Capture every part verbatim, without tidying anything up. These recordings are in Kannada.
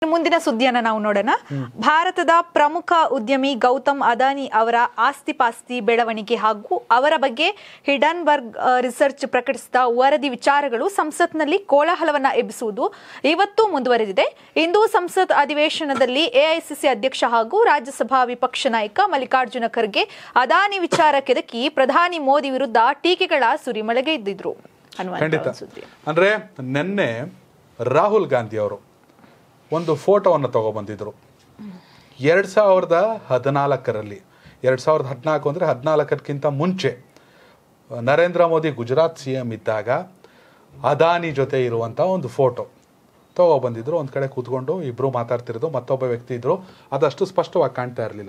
ಮುಂದಿನ ಸುದ್ದಿಯನ್ನ ನಾವು ನೋಡೋಣ. ಭಾರತದ ಪ್ರಮುಖ ಉದ್ಯಮಿ ಗೌತಮ್ ಅದಾನಿ ಅವರ ಆಸ್ತಿ ಪಾಸ್ತಿ ಬೆಳವಣಿಗೆ ಹಾಗೂ ಅವರ ಬಗ್ಗೆ ಹಿಡನ್ಬರ್ಗ್ ರಿಸರ್ಚ್ ಪ್ರಕಟಿಸಿದ ವರದಿ ವಿಚಾರಗಳು ಸಂಸತ್ನಲ್ಲಿ ಕೋಲಾಹಲವನ್ನ ಎಬ್ಬಿಸುವುದು ಇವತ್ತು ಮುಂದುವರೆದಿದೆ. ಇಂದು ಸಂಸತ್ ಅಧಿವೇಶನದಲ್ಲಿ ಎಐಸಿಸಿ ಅಧ್ಯಕ್ಷ ಹಾಗೂ ರಾಜ್ಯಸಭಾ ವಿಪಕ್ಷ ನಾಯಕ ಮಲ್ಲಿಕಾರ್ಜುನ ಖರ್ಗೆ ಅದಾನಿ ವಿಚಾರ ಕೆದಕಿ ಪ್ರಧಾನಿ ಮೋದಿ ವಿರುದ್ಧ ಟೀಕೆಗಳ ಸುರಿಮಳೆಗೆದ್ದಿದ್ರು ಖಂಡಿತ. ಅಂದ್ರೆ ನಿನ್ನೆ ರಾಹುಲ್ ಗಾಂಧಿ ಅವರು ಒಂದು ಫೋಟೋವನ್ನು ತಗೊಬಂದಿದ್ರು. ಎರಡು ಸಾವಿರದ ಹದಿನಾಲ್ಕರಲ್ಲಿ ಎರಡು ಸಾವಿರದ ಹದಿನಾಲ್ಕು ಅಂದರೆ ಹದಿನಾಲ್ಕಕ್ಕಿಂತ ಮುಂಚೆ ನರೇಂದ್ರ ಮೋದಿ ಗುಜರಾತ್ ಸಿ ಎಂ ಇದ್ದಾಗ ಅದಾನಿ ಜೊತೆ ಇರುವಂಥ ಒಂದು ಫೋಟೋ ತಗೊಬಂದಿದ್ರು. ಒಂದು ಕಡೆ ಕೂತ್ಕೊಂಡು ಇಬ್ಬರು ಮಾತಾಡ್ತಿರೋದು, ಮತ್ತೊಬ್ಬ ವ್ಯಕ್ತಿ ಇದ್ರು, ಅದಷ್ಟು ಸ್ಪಷ್ಟವಾಗಿ ಕಾಣ್ತಾ ಇರಲಿಲ್ಲ.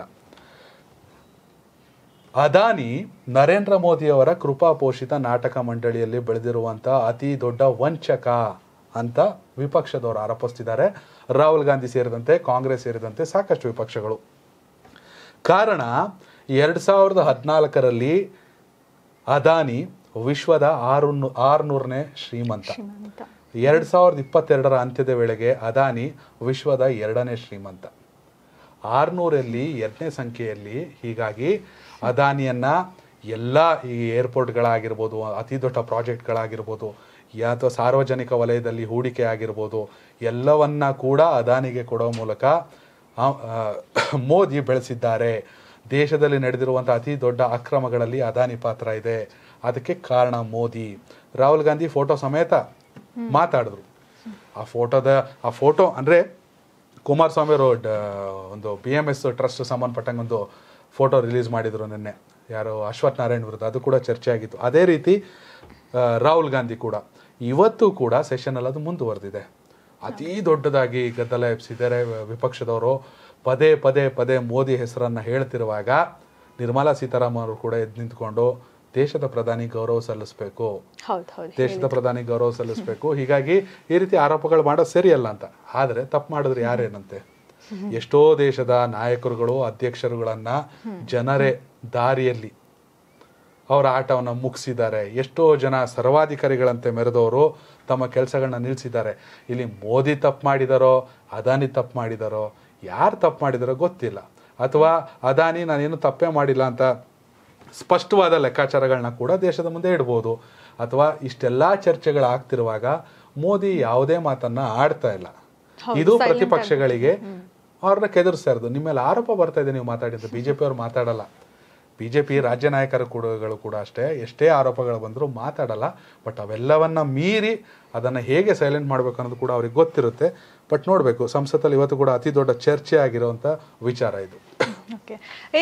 ಅದಾನಿ ನರೇಂದ್ರ ಮೋದಿಯವರ ಕೃಪಾಪೋಷಿತ ನಾಟಕ ಮಂಡಳಿಯಲ್ಲಿ ಬೆಳೆದಿರುವಂಥ ಅತಿ ದೊಡ್ಡ ವಂಚಕ ಅಂತ ವಿಪಕ್ಷದವರು ಆರೋಪಿಸ್ತಿದ್ದಾರೆ. ರಾಹುಲ್ ಗಾಂಧಿ ಸೇರಿದಂತೆ ಕಾಂಗ್ರೆಸ್ ಸೇರಿದಂತೆ ಸಾಕಷ್ಟು ವಿಪಕ್ಷಗಳು. ಕಾರಣ, ಎರಡು ಸಾವಿರದ ಹದಿನಾಲ್ಕರಲ್ಲಿ ಅದಾನಿ ವಿಶ್ವದ ಆರು ಆರುನೂರನೇ ಶ್ರೀಮಂತ. ಎರಡು ಸಾವಿರದ ಇಪ್ಪತ್ತೆರಡರ ಅಂತ್ಯದ ವೇಳೆಗೆ ಅದಾನಿ ವಿಶ್ವದ ಎರಡನೇ ಶ್ರೀಮಂತ. ಆರುನೂರಲ್ಲಿ ಎರಡನೇ ಸಂಖ್ಯೆಯಲ್ಲಿ. ಹೀಗಾಗಿ ಅದಾನಿಯನ್ನ ಎಲ್ಲ ಈ ಏರ್ಪೋರ್ಟ್ಗಳಾಗಿರ್ಬೋದು, ಅತಿ ದೊಡ್ಡ ಪ್ರಾಜೆಕ್ಟ್ಗಳಾಗಿರ್ಬೋದು, ಅಥವಾ ಸಾರ್ವಜನಿಕ ವಲಯದಲ್ಲಿ ಹೂಡಿಕೆ ಆಗಿರ್ಬೋದು, ಎಲ್ಲವನ್ನ ಕೂಡ ಅದಾನಿಗೆ ಕೊಡೋ ಮೂಲಕ ಮೋದಿ ಬೆಳೆಸಿದ್ದಾರೆ. ದೇಶದಲ್ಲಿ ನಡೆದಿರುವಂಥ ಅತಿ ದೊಡ್ಡ ಅಕ್ರಮಗಳಲ್ಲಿ ಅದಾನಿ ಪಾತ್ರ ಇದೆ. ಅದಕ್ಕೆ ಕಾರಣ ಮೋದಿ. ರಾಹುಲ್ ಗಾಂಧಿ ಫೋಟೋ ಸಮೇತ ಮಾತಾಡಿದ್ರು. ಆ ಫೋಟೋದ ಆ ಫೋಟೋ ಅಂದರೆ ಕುಮಾರಸ್ವಾಮಿ ಅವರು ಒಂದು ಬಿ ಎಮ್ ಎಸ್ ಟ್ರಸ್ಟ್ ಸಂಬಂಧಪಟ್ಟಂಗೆ ಒಂದು ಫೋಟೋ ರಿಲೀಸ್ ಮಾಡಿದ್ರು ನಿನ್ನೆ, ಯಾರೋ ಅಶ್ವಥ್ ನಾರಾಯಣ್ ವಿರುದ್ಧ. ಅದು ಕೂಡ ಚರ್ಚೆ ಆಗಿತ್ತು. ಅದೇ ರೀತಿ ರಾಹುಲ್ ಗಾಂಧಿ ಕೂಡ ಇವತ್ತು ಕೂಡ ಸೆಷನಲ್ಲಿ ಅದು ಮುಂದುವರೆದಿದೆ. ಅತೀ ದೊಡ್ಡದಾಗಿ ಗದ್ದಲ ಎಬ್ಸಿದ್ದಾರೆ ವಿಪಕ್ಷದವರು. ಪದೇ ಪದೇ ಪದೇ ಮೋದಿ ಹೆಸರನ್ನು ಹೇಳ್ತಿರುವಾಗ ನಿರ್ಮಲಾ ಸೀತಾರಾಮನ್ ಅವರು ಕೂಡ ಎದ್ದು ನಿಂತ್ಕೊಂಡು ದೇಶದ ಪ್ರಧಾನಿ ಗೌರವ ಸಲ್ಲಿಸಬೇಕು, ದೇಶದ ಪ್ರಧಾನಿ ಗೌರವ ಸಲ್ಲಿಸಬೇಕು, ಹೀಗಾಗಿ ಈ ರೀತಿ ಆರೋಪಗಳು ಮಾಡೋದು ಸರಿಯಲ್ಲ ಅಂತ. ಆದರೆ ತಪ್ಪು ಮಾಡಿದ್ರೆ ಯಾರೇನಂತೆ? ಎಷ್ಟೋ ದೇಶದ ನಾಯಕರುಗಳು ಅಧ್ಯಕ್ಷರುಗಳನ್ನ ಜನರೇ ದಾರಿಯಲ್ಲಿ ಅವರ ಆಟವನ್ನು ಮುಗಿಸಿದ್ದಾರೆ. ಎಷ್ಟೋ ಜನ ಸರ್ವಾಧಿಕಾರಿಗಳಂತೆ ಮೆರೆದವರು ತಮ್ಮ ಕೆಲಸಗಳನ್ನ ನಿಲ್ಲಿಸಿದ್ದಾರೆ. ಇಲ್ಲಿ ಮೋದಿ ತಪ್ಪು ಮಾಡಿದಾರೋ, ಅದಾನಿ ತಪ್ಪು ಮಾಡಿದಾರೋ, ಯಾರು ತಪ್ಪು ಮಾಡಿದಾರೋ ಗೊತ್ತಿಲ್ಲ. ಅಥವಾ ಅದಾನಿ ನಾನೇನು ತಪ್ಪೇ ಮಾಡಿಲ್ಲ ಅಂತ ಸ್ಪಷ್ಟವಾದ ಲೆಕ್ಕಾಚಾರಗಳನ್ನ ಕೂಡ ದೇಶದ ಮುಂದೆ ಇಡ್ಬೋದು. ಅಥವಾ ಇಷ್ಟೆಲ್ಲ ಚರ್ಚೆಗಳಾಗ್ತಿರುವಾಗ ಮೋದಿ ಯಾವುದೇ ಮಾತನ್ನ ಆಡ್ತಾ ಇಲ್ಲ. ಇದು ಪ್ರತಿಪಕ್ಷಗಳಿಗೆ ಅವ್ರನ್ನ ಕೆದರ್ಸ್ತಾ ಇರೋದು. ನಿಮ್ಮ ಮೇಲೆ ಆರೋಪ ಬರ್ತಾ ಇದೆ ನೀವು ಮಾತಾಡಿದ್ದು. ಬಿಜೆಪಿ ಅವ್ರು ಮಾತಾಡಲ್ಲ. ಬಿಜೆಪಿ ರಾಜ್ಯ ನಾಯಕರು ಕೂಡಗಳು ಕೂಡ ಅಷ್ಟೇ, ಎಷ್ಟೇ ಆರೋಪಗಳು ಬಂದರೂ ಮಾತಾಡಲ್ಲ. ಬಟ್ ಅವೆಲ್ಲವನ್ನ ಮೀರಿ ಅದನ್ನು ಹೇಗೆ ಸೈಲೆಂಟ್ ಮಾಡಬೇಕು ಅನ್ನೋದು ಕೂಡ ಅವ್ರಿಗೆ ಗೊತ್ತಿರುತ್ತೆ. ಬಟ್ ನೋಡಬೇಕು, ಸಂಸತ್ತಲ್ಲಿ ಇವತ್ತು ಕೂಡ ಅತಿ ದೊಡ್ಡ ಚರ್ಚೆ ಆಗಿರುವಂಥ ವಿಚಾರ ಇದು.